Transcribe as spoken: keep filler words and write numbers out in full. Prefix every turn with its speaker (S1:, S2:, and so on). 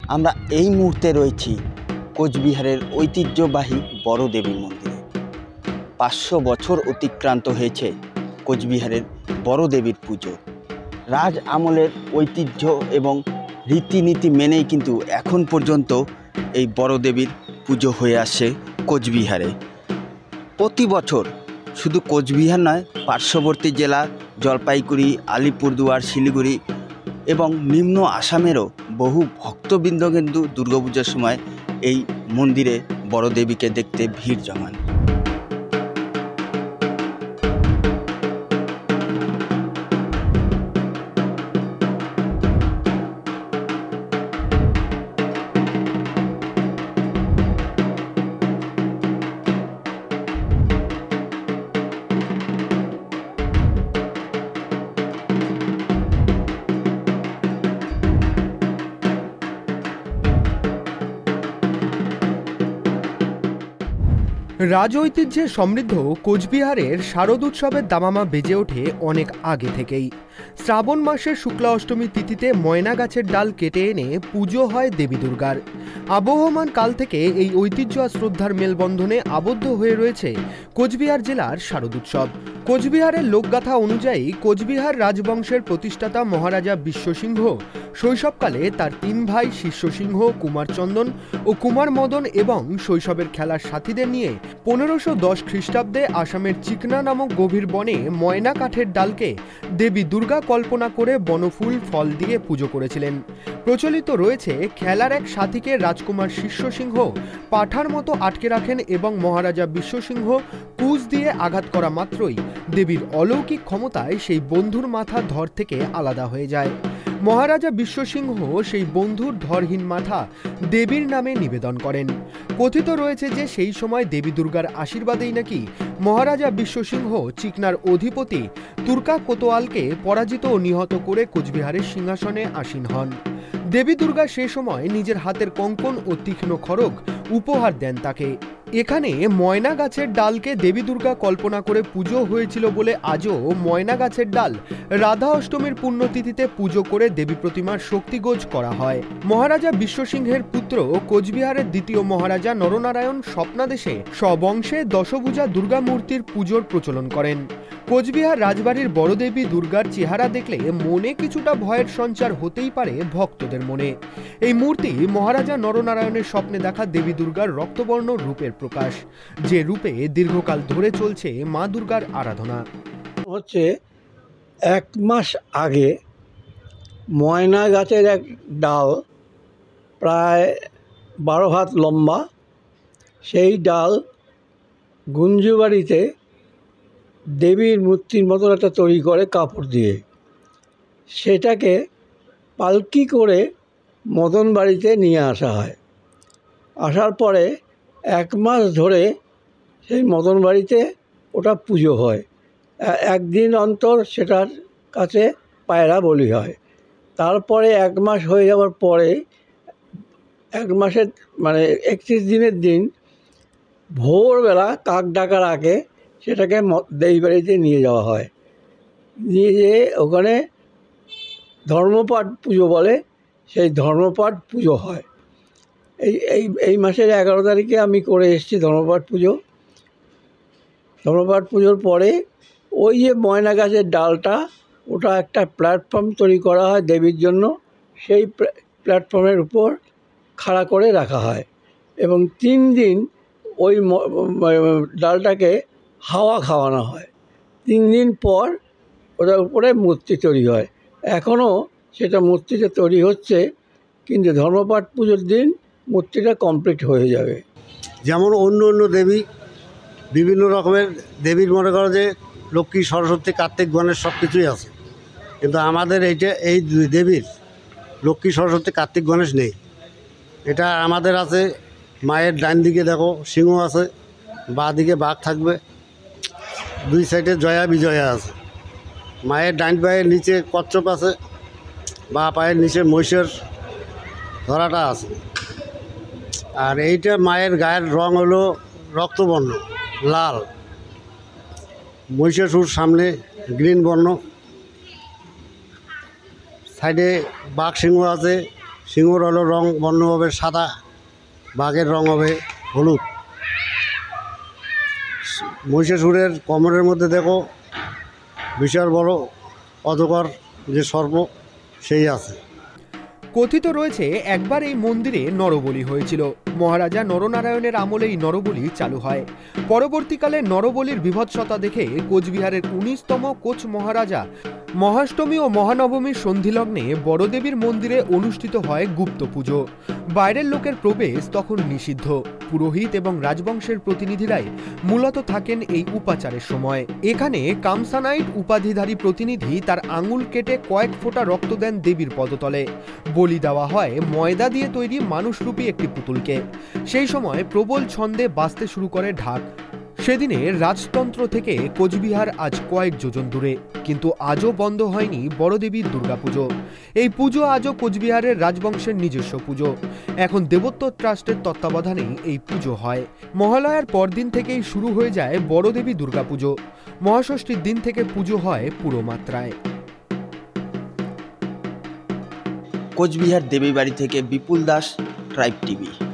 S1: আমরা এই মুহূর্তে রয়েছি কোচবিহারের ঐতিহ্যবাহী বড় দেবী মন্দিরে। পাঁচশো বছর অতিক্রান্ত হয়েছে কোচবিহারের বড় দেবীর পুজো। রাজ আমলের ঐতিহ্য এবং রীতিনীতি মেনেই কিন্তু এখন পর্যন্ত এই বড় দেবীর পুজো হয়ে আসছে কোচবিহারে। প্রতি বছর শুধু কোচবিহার নয়, পার্শ্ববর্তী জেলা জলপাইগুড়ি, আলিপুরদুয়ার, শিলিগুড়ি এবং নিম্ন আসামেরও বহু ভক্তবৃন্দ কিন্তু দুর্গাপূজার সময় এই মন্দিরে বড় দেবীকে দেখতে ভিড় জমান।
S2: রাজ ঐতিহ্যে সমৃদ্ধ কোচবিহারের শারদোৎসবের দামামা বেজে ওঠে অনেক আগে থেকেই। শ্রাবণ মাসের শুক্লা অষ্টমী তিথিতে ময়না গাছের ডাল কেটে এনে পুজো হয় দেবী দুর্গার। আবহমান কাল থেকে এই ঐতিহ্য আর শ্রদ্ধার মেলবন্ধনে আবদ্ধ হয়ে রয়েছে কোচবিহার জেলার শারদোৎসব। কোচবিহারের লোকগাথা অনুযায়ী কোচবিহার রাজবংশের প্রতিষ্ঠাতা মহারাজা বিশ্বসিংহ শৈশবকালে তার তিন ভাই শিষ্যসিংহ, কুমারচন্দন ও কুমার মদন এবং শৈশবের খেলার সাথীদের নিয়ে পনেরোশো দশ খ্রিস্টাব্দে আসামের চিকনা নামক গভীর বনে ময়না কাঠের ডালকে দেবী দুর্গা কল্পনা করে বনফুল ফল দিয়ে পুজো করেছিলেন। প্রচলিত রয়েছে খেলার এক সাথীকে রাজকুমার শিষ্যসিংহ পাঠার মতো আটকে রাখেন এবং মহারাজা বিশ্বসিংহ কুচ দিয়ে আঘাত করা মাত্রই দেবীর অলৌকিক ক্ষমতায় সেই বন্ধুর মাথা ধর থেকে আলাদা হয়ে যায়। মহারাজা বিশ্বসিংহ সেই বন্ধুর ধরহীন মাথা দেবীর নামে নিবেদন করেন। কথিত রয়েছে যে সেই সময় দেবী দুর্গার আশীর্বাদেই নাকি মহারাজা বিশ্বসিংহ চিকনার অধিপতি তুর্কা কোতোয়ালকে পরাজিত ও নিহত করে কোচবিহারের সিংহাসনে আসীন হন। দেবী দুর্গা সে সময় নিজের হাতের কঙ্কন ও তীক্ষ্ণ খড়গ উপহার দেন তাকে। এখানে ময়না গাছের ডালকে দেবী দুর্গা কল্পনা করে পুজো হয়েছিল বলে আজও ময়না গাছের ডাল রাধা অষ্টমীর পুণ্যতিথিতে পুজো করে দেবী প্রতিমার শক্তিগোজ করা হয়। মহারাজা বিশ্বসিংহের পুত্র কোচবিহারের দ্বিতীয় মহারাজা নরনারায়ণ স্বপ্নাদেশে স্ববংশে দশভুজা দুর্গা মূর্তির পুজোর প্রচলন করেন। কোচবিহার রাজবাড়ির বড় দেবী দুর্গার চেহারা দেখলে মনে কিছুটা ভয়ের সঞ্চার হতেই পারে ভক্তদের মনে। এই মূর্তি মহারাজা নরনারায়ণের স্বপ্নে দেখা দেবী দুর্গার রক্তবর্ণ রূপের প্রকাশ, যে রূপে দীর্ঘকাল ধরে চলছে মা দুর্গার আরাধনা।
S3: হচ্ছে এক মাস আগে ময়না গাছের এক ডাল প্রায় বারো হাত লম্বা, সেই ডাল গুঞ্জুবাড়িতে দেবীর মূর্তির মতো একটা তৈরি করে কাপড় দিয়ে, সেটাকে পালকি করে মদন বাড়িতে নিয়ে আসা হয়। আসার পরে এক মাস ধরে সেই মদন বাড়িতে ওটা পুজো হয়। একদিন অন্তর সেটার কাছে পায়রা বলি হয়। তারপরে এক মাস হয়ে যাওয়ার পরে এক মাসের মানে একত্রিশ দিনের দিন ভোরবেলা কাক ডাকার আগে সেটাকে দেবী বাড়িতে নিয়ে যাওয়া হয়। নিয়ে যেয়ে ওখানে ধর্মপাঠ পুজো বলে, সেই ধর্মপাঠ পুজো হয়। এই এই এই মাসের এগারো তারিখে আমি করে এসেছি ধর্মপাঠ পুজো। ধর্মপাঠ পুজোর পরে ওই যে ময়না গাছের ডালটা, ওটা একটা প্ল্যাটফর্ম তৈরি করা হয় দেবীর জন্য। সেই প্ল্যাটফর্মের উপর খাড়া করে রাখা হয় এবং তিন দিন ওই ডালটাকে হাওয়া খাওয়ানো হয়। তিন দিন পর ওটার উপরে মূর্তি তৈরি হয়। এখনও সেটা মূর্তিটা তৈরি হচ্ছে, কিন্তু ধর্মপাঠ পুজোর দিন মূর্তিটা কমপ্লিট হয়ে যাবে।
S4: যেমন অন্য অন্য দেবী বিভিন্ন রকমের দেবীর মনে করো যে লক্ষ্মী, সরস্বতী, কার্তিক, গণেশ সব কিছুই আছে, কিন্তু আমাদের এইটা এই দুই দেবীর লক্ষ্মী, সরস্বতী, কার্তিক, গণেশ নেই। এটা আমাদের আছে মায়ের ডান দিকে দেখো সিংহ আছে, বাঁ দিকে বাঘ থাকবে, দুই সাইডে জয়া বিজয়া আছে। মায়ের ডান পায়ের নিচে কচ্ছপ আছে, বাঁ পায়ের নিচে মহিষের ধরাটা আছে। আর এইটা মায়ের গায়ের রং হলো রক্তবর্ণ লাল, মহিষাসুর সামনে গ্রিন বর্ণ, সাইডে বাঘ সিংহ আছে, সিংহর হলো রং বর্ণ হবে সাদা, বাঘের রং হবে হলুদ। মহিষাসুরের কোমরের মধ্যে দেখো বিশাল বড় অজগর যে সর্প সেই আছে।
S2: কথিত রয়েছে একবার এই মন্দিরে নরবলি হয়েছিল। মহারাজা নরনারায়ণের আমলে এই নরবলি চালু হয়। পরবর্তীকালে নরবলির বিভৎসতা দেখে কোচবিহারের উনিশতম কোচ মহারাজা মহাষ্টমী ও মহানবমীর সন্ধিলগ্নে বড়দেবীর মন্দিরে অনুষ্ঠিত হয় গুপ্ত পুজো। বাইরের লোকের প্রবেশ তখন নিষিদ্ধ। পুরোহিত এবং রাজবংশের প্রতিনিধিরাই মূলত থাকেন এই উপাচারের সময়। এখানে কামসানাইট উপাধিধারী প্রতিনিধি তার আঙুল কেটে কয়েক ফোঁটা রক্ত দেন দেবীর পদতলে। বলি দেওয়া হয় ময়দা দিয়ে তৈরি মানুষরূপী একটি পুতুলকে। সেই সময় প্রবল ছন্দে বাজতে শুরু করে ঢাক। সেদিনে রাজতন্ত্র থেকে কোচবিহার আজ কয়েক যোজন দূরে, কিন্তু আজও বন্ধ হয়নি বড়দেবীর দুর্গাপুজো। এই পুজো আজও কোচবিহারের রাজবংশের নিজস্ব পুজো। এখন দেবত্ব ট্রাস্টের তত্ত্বাবধানেই এই পুজো হয়। মহালয়ার পরদিন থেকেই শুরু হয়ে যায় বড়দেবী দুর্গাপুজো। মহাষষ্ঠীর দিন থেকে পুজো হয় পুরো মাত্রায়।
S1: কোচবিহার দেবীবাড়ি থেকে বিপুল দাস, ট্রাইব টিভি।